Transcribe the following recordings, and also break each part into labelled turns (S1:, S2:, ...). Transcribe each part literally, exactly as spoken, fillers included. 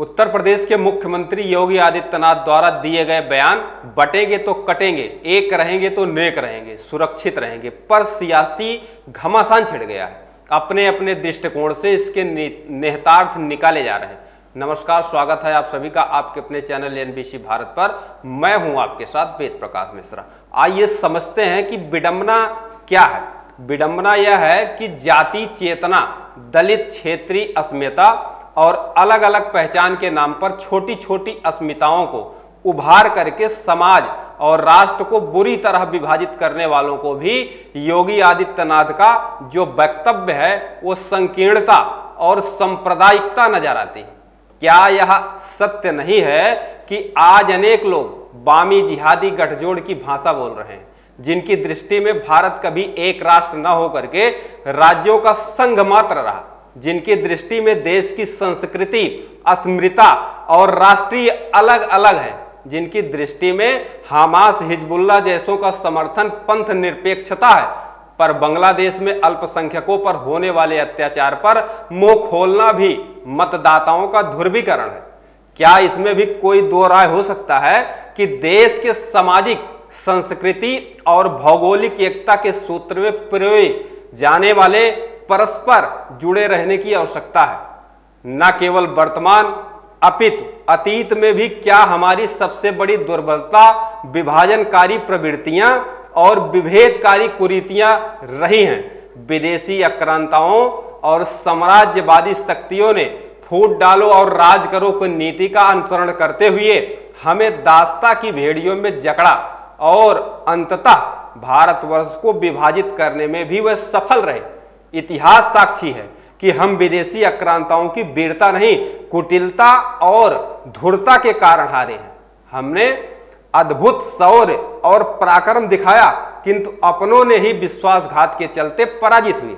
S1: उत्तर प्रदेश के मुख्यमंत्री योगी आदित्यनाथ द्वारा दिए गए बयान बटेंगे तो कटेंगे, एक रहेंगे तो नेक रहेंगे, सुरक्षित रहेंगे पर सियासी घमासान छिड़ गया है। अपने अपने दृष्टिकोण से इसके निहितार्थ निकाले जा रहे हैं। नमस्कार, स्वागत है आप सभी का आपके अपने चैनल एनबीसी भारत पर। मैं हूं आपके साथ वेद प्रकाश मिश्रा। आइए समझते हैं कि विडंबना क्या है। विडंबना यह है कि जाति चेतना, दलित क्षेत्रीय अस्मिता और अलग अलग पहचान के नाम पर छोटी छोटी अस्मिताओं को उभार करके समाज और राष्ट्र को बुरी तरह विभाजित करने वालों को भी योगी आदित्यनाथ का जो वक्तव्य है वो संकीर्णता और सांप्रदायिकता नजर आती है। क्या यह सत्य नहीं है कि आज अनेक लोग वामी जिहादी गठजोड़ की भाषा बोल रहे हैं, जिनकी दृष्टि में भारत कभी एक राष्ट्र न होकर के राज्यों का संघ मात्र रहा, जिनकी दृष्टि में देश की संस्कृति, अस्मिता और राष्ट्रीय अलग अलग है, जिनकी दृष्टि में हमास, हिजबुल्लाह जैसों का समर्थन पंथ निरपेक्षता है, पर बांग्लादेश में अल्पसंख्यकों पर होने वाले अत्याचार पर मुंह खोलना भी मतदाताओं का ध्रुवीकरण है। क्या इसमें भी कोई दो राय हो सकता है कि देश के सामाजिक, संस्कृति और भौगोलिक एकता के सूत्र में पिरोए जाने वाले परस्पर जुड़े रहने की आवश्यकता है, न केवल वर्तमान अपितु अतीत में भी। क्या हमारी सबसे बड़ी दुर्बलता विभाजनकारी प्रवृत्तियां और विभेदकारी कुरीतियां रही हैं। विदेशी आक्रांताओं और साम्राज्यवादी शक्तियों ने फूट डालो और राज करो की नीति का अनुसरण करते हुए हमें दास्ता की भेड़ियों में जकड़ा और अंततः भारतवर्ष को विभाजित करने में भी वह सफल रहे। इतिहास साक्षी है कि हम विदेशी आक्रांताओं की वीरता नहीं, कुटिलता और धूर्तता के कारण हारे हैं। हमने अद्भुत शौर्य और पराक्रम दिखाया, किंतु अपनों ने ही विश्वासघात के चलते पराजित हुए।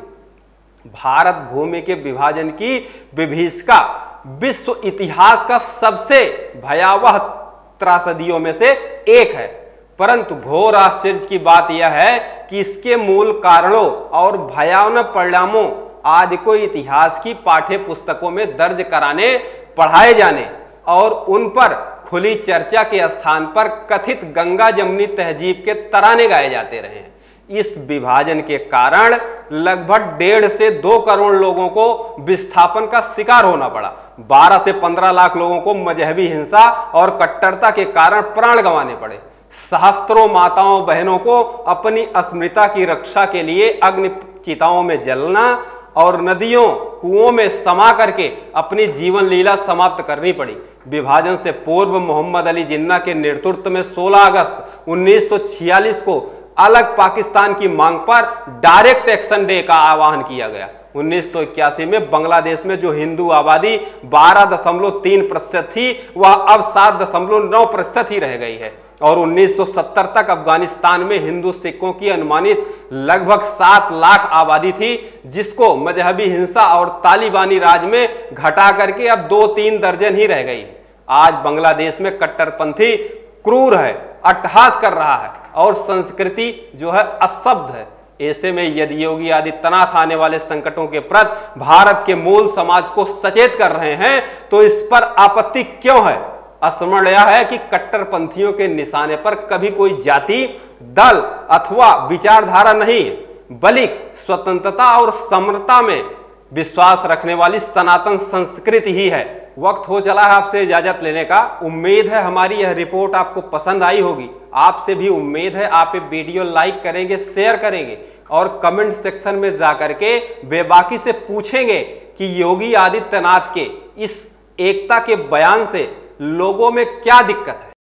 S1: भारत भूमि के विभाजन की विभीषिका विश्व इतिहास का सबसे भयावह त्रासदियों में से एक है, परंतु घोर आश्चर्य की बात यह है कि इसके मूल कारणों और भयावह परिणामों आदि को इतिहास की पाठ्य पुस्तकों में दर्ज कराने, पढ़ाए जाने और उन पर खुली चर्चा के स्थान पर कथित गंगा जमुनी तहजीब के तराने गाए जाते रहे हैं। इस विभाजन के कारण लगभग डेढ़ से दो करोड़ लोगों को विस्थापन का शिकार होना पड़ा। बारह से पंद्रह लाख लोगों को मजहबी हिंसा और कट्टरता के कारण प्राण गंवाने पड़े। सहस्त्रों माताओं बहनों को अपनी अस्मिता की रक्षा के लिए अग्नि चिताओं में जलना और नदियों कुओं में समा करके अपनी जीवन लीला समाप्त करनी पड़ी। विभाजन से पूर्व मोहम्मद अली जिन्ना के नेतृत्व में सोलह अगस्त उन्नीस सौ छियालीस को अलग पाकिस्तान की मांग पर डायरेक्ट एक्शन डे का आह्वान किया गया। उन्नीस सौ इक्यासी में बांग्लादेश में जो हिंदू आबादी बारह दशमलव तीन प्रतिशत थी, वह अब सात दशमलव नौ प्रतिशत ही रह गई है और उन्नीस सौ सत्तर तक अफगानिस्तान में हिंदू सिखों की अनुमानित लगभग सात लाख आबादी थी, जिसको मजहबी हिंसा और तालिबानी राज में घटा करके अब दो तीन दर्जन ही रह गई है। आज बांग्लादेश में कट्टरपंथी क्रूर है, अट्टहास कर रहा है और संस्कृति जो है असभ्य है। ऐसे में यदि योगी आदित्यनाथ आने वाले संकटों के प्रति भारत के मूल समाज को सचेत कर रहे हैं तो इस पर आपत्ति क्यों है? स्मरण यह है कि कट्टरपंथियों के निशाने पर कभी कोई जाति, दल अथवा विचारधारा नहीं, बल्कि स्वतंत्रता और समता में विश्वास रखने वाली सनातन संस्कृति ही है। वक्त हो चला है आपसे इजाजत लेने का। उम्मीद है हमारी यह रिपोर्ट आपको पसंद आई होगी। आपसे भी उम्मीद है आप ये वीडियो लाइक करेंगे, शेयर करेंगे और कमेंट सेक्शन में जाकर के बेबाकी से पूछेंगे कि योगी आदित्यनाथ के इस एकता के बयान से लोगों में क्या दिक्कत है।